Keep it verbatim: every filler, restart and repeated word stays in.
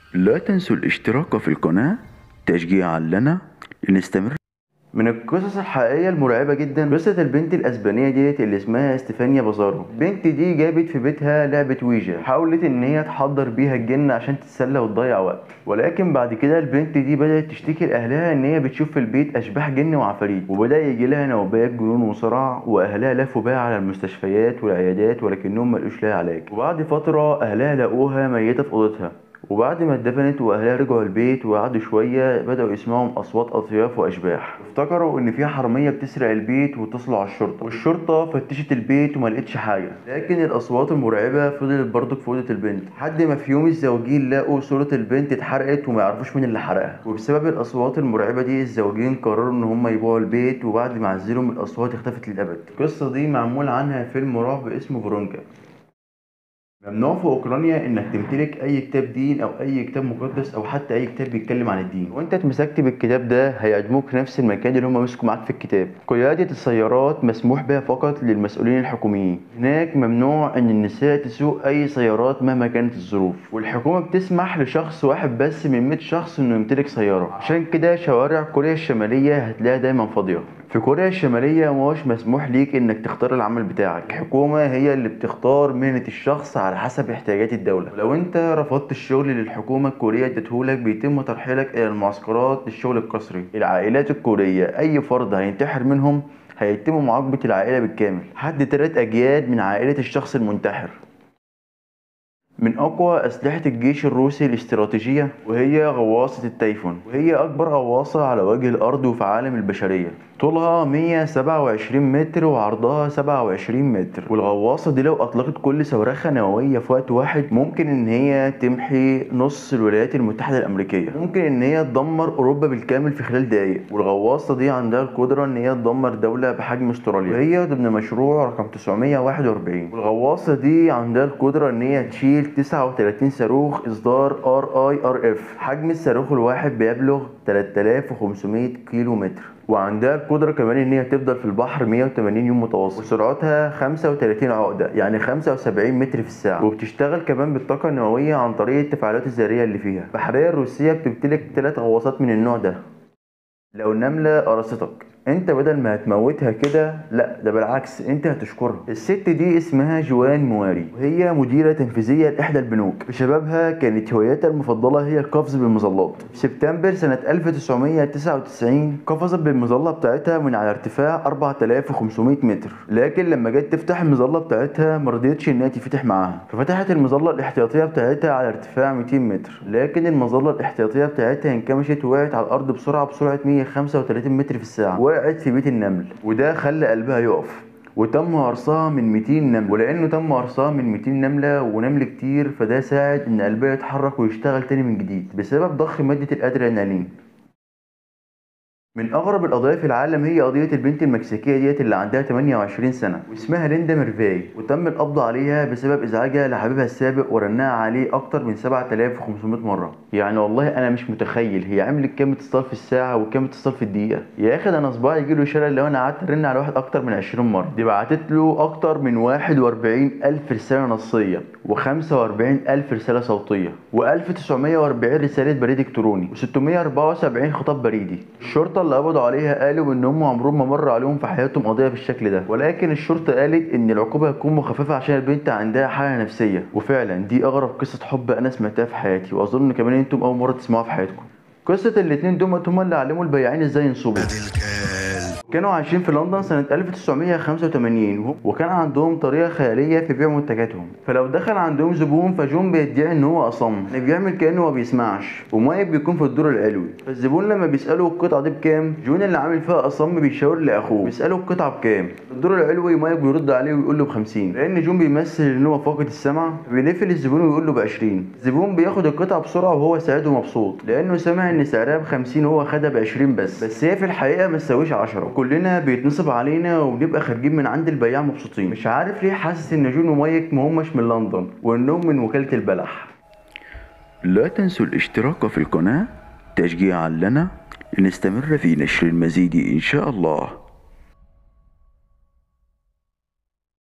لا تنسوا الاشتراك في القناة تشجيعا لنا لنستمر. من القصص الحقيقية المرعبة جدا قصة البنت الأسبانية ديت اللي اسمها استيفانيا بازارو. البنت دي جابت في بيتها لعبة ويجا، حاولت إن هي تحضر بيها الجن عشان تتسلى وتضيع وقت، ولكن بعد كده البنت دي بدأت تشتكي لأهلها إن هي بتشوف في البيت أشباح جن وعفاريت، وبدأ يجي لها نوبات جنون وصرع، وأهلها لفوا بها على المستشفيات والعيادات ولكنهم ملقوش لها علاج. وبعد فترة أهلها لقوها ميتة في أوضتها، وبعد ما اتدفنت واهلها رجعوا البيت وقعدوا شويه بداوا يسمعوا اصوات اطياف واشباح، افتكروا ان في حراميه بتسرق البيت واتصلوا على الشرطه، والشرطه فتشت البيت وما لقتش حاجه، لكن الاصوات المرعبه فضلت برضك في اوضه البنت لحد ما في يوم الزوجين لقوا صوره البنت اتحرقت وما يعرفوش مين اللي حرقها. وبسبب الاصوات المرعبه دي الزوجين قرروا ان هم يبيعوا البيت، وبعد ما عزلهم الاصوات اختفت للابد. القصه دي معمول عنها فيلم رعب اسمه فيرونيكا. ممنوع في اوكرانيا انك تمتلك اي كتاب دين او اي كتاب مقدس او حتى اي كتاب بيتكلم عن الدين، وانت اتمسكت بالكتاب ده هيعدموك نفس المكان اللي هم مسكوا معاك في الكتاب. قيادة السيارات مسموح بها فقط للمسؤولين الحكوميين، هناك ممنوع ان النساء تسوق اي سيارات مهما كانت الظروف، والحكومة بتسمح لشخص واحد بس من مية شخص انه يمتلك سيارة. عشان كده شوارع كوريا الشمالية هتلاقيها دايما فاضية. في كوريا الشمالية مش مسموح ليك انك تختار العمل بتاعك، الحكومة هي اللي بتختار مهنة الشخص على حسب احتياجات الدولة. ولو انت رفضت الشغل اللي الحكومة الكورية ادتهولك بيتم ترحيلك الى المعسكرات للشغل القسري. العائلات الكورية اي فرد هينتحر منهم هيتم معاقبة العائلة بالكامل، حد تلات اجيال من عائلة الشخص المنتحر. من أقوى أسلحة الجيش الروسي الاستراتيجية وهي غواصة التايفون، وهي أكبر غواصة على وجه الأرض وفي عالم البشرية. طولها مية وسبعة وعشرين متر وعرضها سبعة وعشرين متر، والغواصة دي لو أطلقت كل صواريخها نووية في وقت واحد ممكن إن هي تمحي نص الولايات المتحدة الأمريكية، ممكن إن هي تدمر أوروبا بالكامل في خلال دقايق. والغواصة دي عندها القدرة إن هي تدمر دولة بحجم أستراليا، وهي ضمن مشروع رقم تسعمية وواحد وأربعين. والغواصة دي عندها القدرة إن هي تشيل تسعة وتلاتين صاروخ إصدار ار اي ار اف، حجم الصاروخ الواحد بيبلغ تلاتة آلاف وخمسمية كيلو متر، وعندها القدرة كمان ان هي تفضل في البحر مية وتمانين يوم متواصل، وسرعتها خمسة وتلاتين عقدة يعني خمسة وسبعين متر في الساعة، وبتشتغل كمان بالطاقة النووية عن طريق التفاعلات الذرية اللي فيها. البحرية الروسية بتمتلك ثلاث غواصات من النوع ده. لو النملة قرصتك انت بدل ما هتموتها كده، لا ده بالعكس انت هتشكرها. الست دي اسمها جوان مواري، وهي مديرة تنفيذية لإحدى البنوك. بشبابها كانت هوايتها المفضلة هي القفز بالمظلات. في سبتمبر سنة ألف وتسعمية تسعة وتسعين قفزت بالمظلة بتاعتها من على ارتفاع أربعة آلاف وخمسمية متر، لكن لما جت تفتح المظلة بتاعتها مرضيتش انها تفتح معاها، ففتحت المظلة الاحتياطية بتاعتها على ارتفاع ميتين متر، لكن المظلة الاحتياطية بتاعتها انكمشت ووقعت على الأرض بسرعة بسرعة مية وخمسة وتلاتين متر في الساعة، وقعت في بيت النمل، وده خلى قلبها يقف. وتم قرصها من ميتين نملة، ولانه تم قرصها من ميتين نملة ونمل كتير فده ساعد ان قلبها يتحرك ويشتغل تاني من جديد بسبب ضخ مادة الادرينالين. من اغرب القضايا في العالم هي قضيه البنت المكسيكيه ديت اللي عندها تمنية وعشرين سنه واسمها ليندا ميرفاي، وتم القبض عليها بسبب ازعاجها لحبيبها السابق ورنها عليه اكتر من سبعة آلاف وخمسمية مره. يعني والله انا مش متخيل هي عملت كام اتصال في الساعه وكام اتصال في الدقيقه. يا اخي ده انا صباعي يجيله شلل لو انا قعدت ارن على واحد اكتر من عشرين مره. دي بعتت له اكتر من واحد وأربعين الف رساله نصيه وخمسة وأربعين الف رساله صوتيه وألف وتسعمية وأربعين رساله بريد الكتروني وستمية وأربعة وسبعين خطاب بريدي. الشرطه اللي قبضوا عليها قالوا ان هم عمرهم ما مر عليهم في حياتهم قضيه بالشكل ده، ولكن الشرطه قالت ان العقوبه هتكون مخففه عشان البنت عندها حاله نفسيه. وفعلا دي اغرب قصه حب انا سمعتها في حياتي، واظن كمان انتم اول مره تسمعوها في حياتكم. قصه الاتنين دول هم اللي علموا البياعين ازاي ينصبوا. كانوا عايشين في لندن سنة ألف وتسعمية خمسة وتمانين، وكان عندهم طريقة خيالية في بيع منتجاتهم. فلو دخل عندهم زبون فجون بيدعي ان هو اصم، يعني بيعمل كأنه ما بيسمعش، ومايك بيكون في الدور العلوي. فالزبون لما بيسأله القطعة دي بكام، جون اللي عامل فيها اصم بيشاور لاخوه بيسأله القطعة بكام. في الدور العلوي مايك بيرد عليه ويقول له بخمسين، لان جون بيمثل ان هو فاقد السمع، بيلف للزبون ويقول له بعشرين. الزبون بياخد القطعة بسرعة وهو سعيد ومبسوط لانه سمع ان سعرها بخمسين وهو خدها بعشرين بس، بس هي في الحقيقة ما تساويش عشرة. كلنا بيتنصب علينا وبنبقى خارجين من عند البياع مبسوطين. مش عارف ليه حاسس ان جون ومايك مهمش من لندن وانهم من وكالة البلح. لا تنسوا الاشتراك في القناة تشجيعا لنا لنستمر في نشر المزيد إن شاء الله.